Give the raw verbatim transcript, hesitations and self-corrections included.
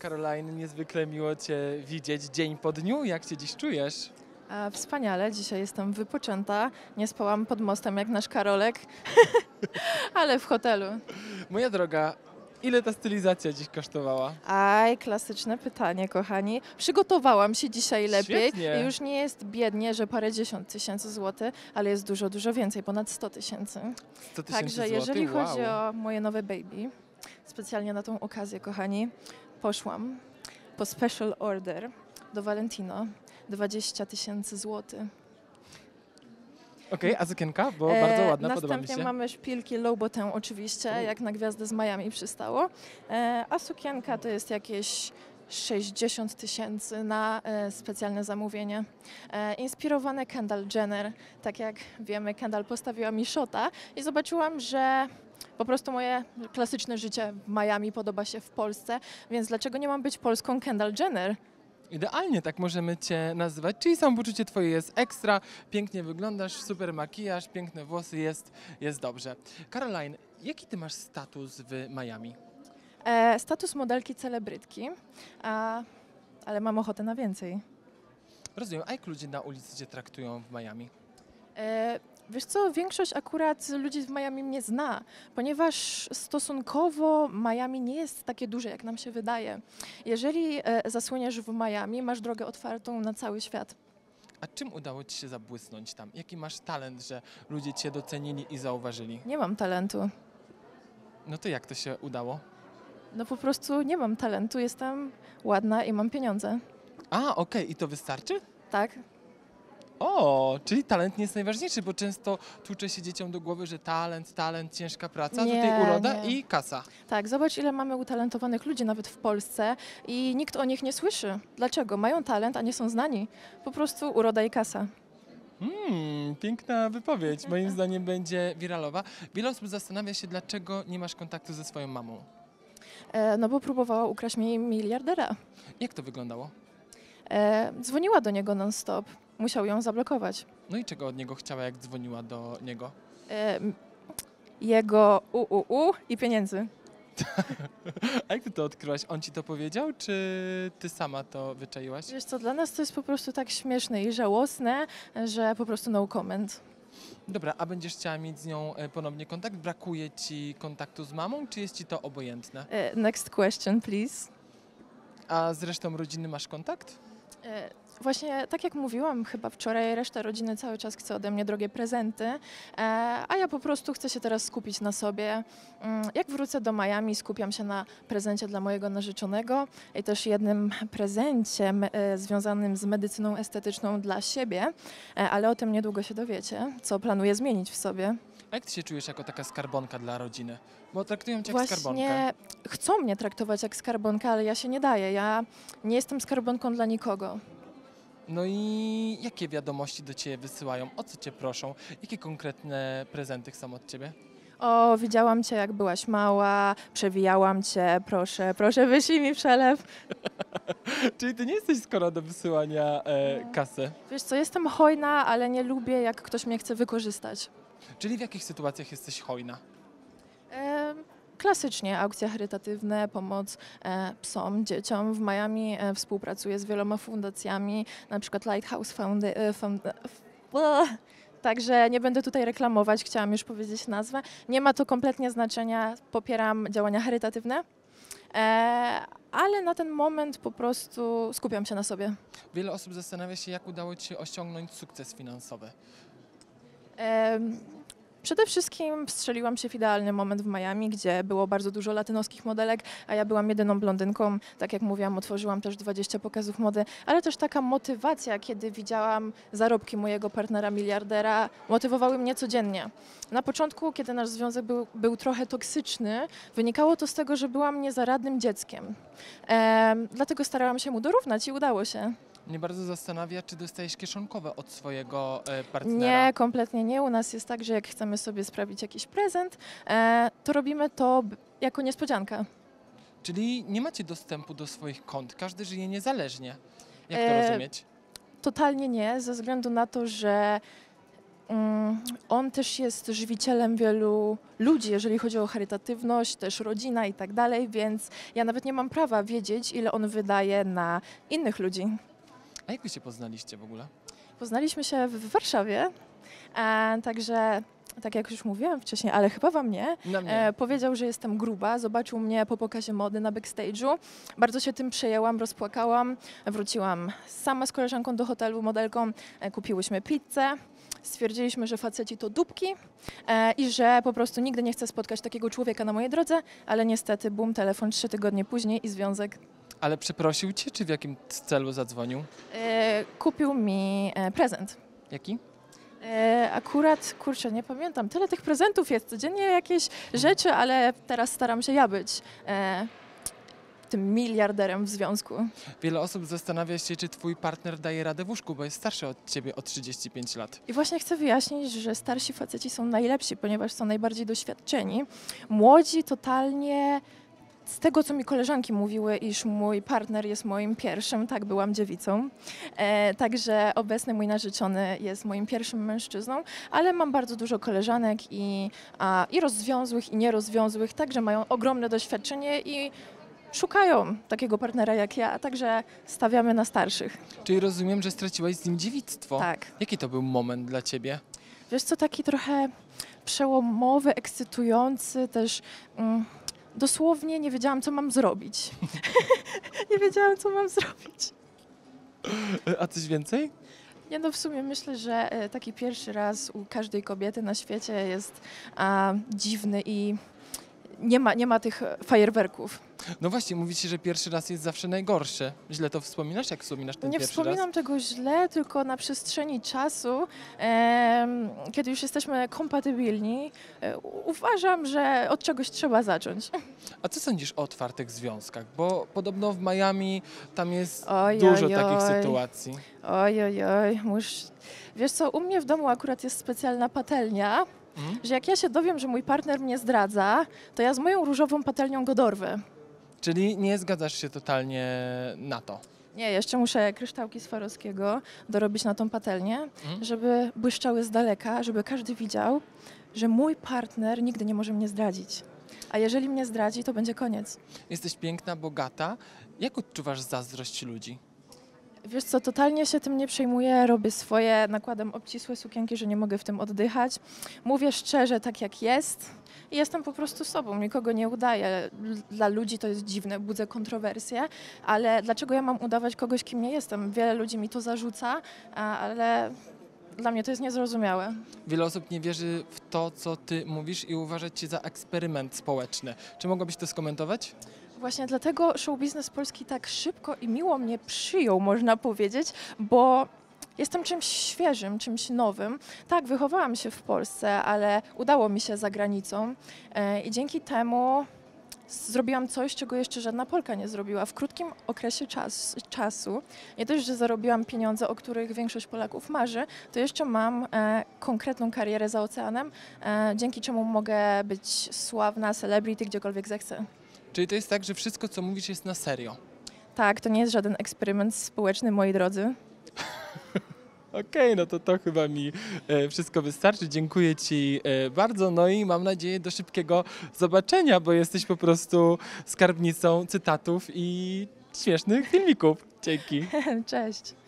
Caroline, niezwykle miło Cię widzieć dzień po dniu. Jak się dziś czujesz? A, wspaniale, dzisiaj jestem wypoczęta. Nie spałam pod mostem jak nasz Karolek, ale w hotelu. Moja droga, ile ta stylizacja dziś kosztowała? Aj, klasyczne pytanie, kochani. Przygotowałam się dzisiaj lepiej. Świetnie. I już nie jest biednie, że parę dziesiąt tysięcy złotych, ale jest dużo, dużo więcej, ponad sto tysięcy. sto tysięcy Także złotych? jeżeli Wow. chodzi o moje nowe baby, specjalnie na tą okazję, kochani, poszłam po special order do Valentino. dwadzieścia tysięcy złotych. Okej, a sukienka? Bo bardzo ładna, E, podoba mi Następnie się. mamy szpilki low bottom oczywiście, U. jak na gwiazdę z Miami przystało. E, a sukienka to jest jakieś sześćdziesiąt tysięcy na e, specjalne zamówienie. E, inspirowane Kendall Jenner. Tak jak wiemy, Kendall postawiła mi shota i zobaczyłam, że po prostu moje klasyczne życie w Miami podoba się w Polsce, więc dlaczego nie mam być polską Kendall Jenner? Idealnie tak możemy Cię nazywać, czyli samopoczucie Twoje jest ekstra, pięknie wyglądasz, super makijaż, piękne włosy, jest, jest dobrze. Caroline, jaki Ty masz status w Miami? E, status modelki celebrytki, a, ale mam ochotę na więcej. Rozumiem, a jak ludzie na ulicy Cię traktują w Miami? E, wiesz co, większość akurat ludzi w Miami mnie zna, ponieważ stosunkowo Miami nie jest takie duże, jak nam się wydaje. Jeżeli e, zasłoniesz w Miami, masz drogę otwartą na cały świat. A czym udało Ci się zabłysnąć tam? Jaki masz talent, że ludzie Cię docenili i zauważyli? Nie mam talentu. No to jak to się udało? No po prostu nie mam talentu, jestem ładna i mam pieniądze. A, okej, i to wystarczy? Tak? O, czyli talent nie jest najważniejszy, bo często tłucze się dzieciom do głowy, że talent, talent, ciężka praca, a Nie, tutaj uroda nie. i kasa. Tak, zobacz ile mamy utalentowanych ludzi nawet w Polsce i nikt o nich nie słyszy. Dlaczego? Mają talent, a nie są znani. Po prostu uroda i kasa. Hmm, piękna wypowiedź. Moim zdaniem będzie wiralowa. Wiele osób zastanawia się, dlaczego nie masz kontaktu ze swoją mamą. E, no bo próbowała ukraść mi miliardera. Jak to wyglądało? E, dzwoniła do niego non-stop. Musiał ją zablokować. No i czego od niego chciała, jak dzwoniła do niego? E, m- jego u, u, u i pieniędzy. A jak ty to odkryłaś? On ci to powiedział, czy ty sama to wyczaiłaś? Wiesz co, dla nas to jest po prostu tak śmieszne i żałosne, że po prostu no comment. Dobra, a będziesz chciała mieć z nią e, ponownie kontakt? Brakuje ci kontaktu z mamą, czy jest ci to obojętne? E, next question, please. A z resztą rodziny masz kontakt? E, Właśnie tak jak mówiłam chyba wczoraj, reszta rodziny cały czas chce ode mnie drogie prezenty, e, a ja po prostu chcę się teraz skupić na sobie. Mm, Jak wrócę do Miami, skupiam się na prezencie dla mojego narzeczonego i też jednym prezencie m- e, związanym z medycyną estetyczną dla siebie, e, ale o tym niedługo się dowiecie, co planuję zmienić w sobie. A jak ty się czujesz jako taka skarbonka dla rodziny? Bo traktują cię jak skarbonkę. Właśnie chcą mnie traktować jak skarbonkę, ale ja się nie daję. Ja nie jestem skarbonką dla nikogo. No i jakie wiadomości do ciebie wysyłają? O co cię proszą? Jakie konkretne prezenty chcą od ciebie? O, widziałam cię jak byłaś mała, przewijałam cię, proszę, proszę wyślij mi przelew. Czyli ty nie jesteś skoro do wysyłania e, kasy. Wiesz co, jestem hojna, ale nie lubię jak ktoś mnie chce wykorzystać. Czyli w jakich sytuacjach jesteś hojna? E, klasycznie aukcje charytatywne, pomoc e, psom, dzieciom. W Miami e, współpracuję z wieloma fundacjami, na przykład Lighthouse Founda- e, Found- f- Także nie będę tutaj reklamować, chciałam już powiedzieć nazwę. Nie ma to kompletnie znaczenia, popieram działania charytatywne, e, ale na ten moment po prostu skupiam się na sobie. Wiele osób zastanawia się, jak udało ci się osiągnąć sukces finansowy. Em, Przede wszystkim wstrzeliłam się w idealny moment w Miami, gdzie było bardzo dużo latynoskich modelek, a ja byłam jedyną blondynką. Tak jak mówiłam, otworzyłam też dwadzieścia pokazów mody, ale też taka motywacja, kiedy widziałam zarobki mojego partnera miliardera, motywowały mnie codziennie. Na początku, kiedy nasz związek był, był trochę toksyczny, wynikało to z tego, że byłam niezaradnym dzieckiem. Em, dlatego starałam się mu dorównać i udało się. Mnie bardzo zastanawia, czy dostajesz kieszonkowe od swojego e, partnera. Nie, kompletnie nie. U nas jest tak, że jak chcemy sobie sprawić jakiś prezent, e, to robimy to b- jako niespodzianka. Czyli nie macie dostępu do swoich kont. Każdy żyje niezależnie. Jak to E, rozumieć? Totalnie nie, ze względu na to, że mm, on też jest żywicielem wielu ludzi, jeżeli chodzi o charytatywność, też rodzina i tak dalej, więc ja nawet nie mam prawa wiedzieć, ile on wydaje na innych ludzi. A jak wy się poznaliście w ogóle? Poznaliśmy się w Warszawie, e, także tak jak już mówiłam wcześniej, ale chyba wam nie, Na mnie. e, powiedział, że jestem gruba, zobaczył mnie po pokazie mody na backstage'u. Bardzo się tym przejęłam, rozpłakałam, wróciłam sama z koleżanką do hotelu, modelką, e, kupiłyśmy pizzę. Stwierdziliśmy, że faceci to dupki e, i że po prostu nigdy nie chcę spotkać takiego człowieka na mojej drodze, ale niestety bum, telefon trzy tygodnie później i związek. Ale przeprosił cię, czy w jakim celu zadzwonił? E, kupił mi e, prezent. Jaki? E, akurat, kurczę, nie pamiętam, tyle tych prezentów jest, codziennie jakieś rzeczy, ale teraz staram się ja być e, tym miliarderem w związku. Wiele osób zastanawia się, czy twój partner daje radę w łóżku, bo jest starszy od ciebie o trzydzieści pięć lat. I właśnie chcę wyjaśnić, że starsi faceci są najlepsi, ponieważ są najbardziej doświadczeni. Młodzi totalnie, z tego co mi koleżanki mówiły, iż mój partner jest moim pierwszym, tak, byłam dziewicą, e, także obecny mój narzeczony jest moim pierwszym mężczyzną, ale mam bardzo dużo koleżanek i, a, i rozwiązłych, i nierozwiązłych, także mają ogromne doświadczenie i szukają takiego partnera jak ja, także stawiamy na starszych. Czyli rozumiem, że straciłaś z nim dziewictwo. Tak. Jaki to był moment dla ciebie? Wiesz co, taki trochę przełomowy, ekscytujący, też mm, dosłownie nie wiedziałam, co mam zrobić. nie wiedziałam, co mam zrobić. A coś więcej? Nie no, w sumie myślę, że e, taki pierwszy raz u każdej kobiety na świecie jest a, dziwny i nie ma, nie ma tych fajerwerków. No właśnie, mówi się, że pierwszy raz jest zawsze najgorszy. Źle to wspominasz? Jak wspominasz ten Nie pierwszy wspominam raz? tego źle, tylko na przestrzeni czasu, em, kiedy już jesteśmy kompatybilni, e, u- uważam, że od czegoś trzeba zacząć. A co sądzisz o otwartych związkach? Bo podobno w Miami tam jest Oj, dużo oj, takich oj. sytuacji. Oj, oj, oj, musz... Wiesz co, u mnie w domu akurat jest specjalna patelnia, Mhm. że jak ja się dowiem, że mój partner mnie zdradza, to ja z moją różową patelnią go dorwę. Czyli nie zgadzasz się totalnie na to. Nie, jeszcze muszę kryształki Swarowskiego dorobić na tą patelnię, Mhm. żeby błyszczały z daleka, żeby każdy widział, że mój partner nigdy nie może mnie zdradzić. A jeżeli mnie zdradzi, to będzie koniec. Jesteś piękna, bogata. Jak odczuwasz zazdrość ludzi? Wiesz co, totalnie się tym nie przejmuję, robię swoje, nakładam obcisłe sukienki, że nie mogę w tym oddychać. Mówię szczerze, tak jak jest i jestem po prostu sobą, nikogo nie udaję. L- Dla ludzi to jest dziwne, budzę kontrowersje, ale dlaczego ja mam udawać kogoś, kim nie jestem? Wiele ludzi mi to zarzuca, a- ale dla mnie to jest niezrozumiałe. Wiele osób nie wierzy w to, co ty mówisz i uważa cię za eksperyment społeczny. Czy mogłabyś to skomentować? Właśnie dlatego show biznes polski tak szybko i miło mnie przyjął, można powiedzieć, bo jestem czymś świeżym, czymś nowym. Tak, wychowałam się w Polsce, ale udało mi się za granicą e, i dzięki temu zrobiłam coś, czego jeszcze żadna Polka nie zrobiła w krótkim okresie czas, czasu. Nie dość, że zarobiłam pieniądze, o których większość Polaków marzy, to jeszcze mam e, konkretną karierę za oceanem, e, dzięki czemu mogę być sławna, celebrity, gdziekolwiek zechcę. Czyli to jest tak, że wszystko, co mówisz, jest na serio. Tak, to nie jest żaden eksperyment społeczny, moi drodzy. Okej, no to to chyba mi e, wszystko wystarczy. Dziękuję ci e, bardzo, no i mam nadzieję do szybkiego zobaczenia, bo jesteś po prostu skarbnicą cytatów i śmiesznych filmików. Dzięki. Cześć.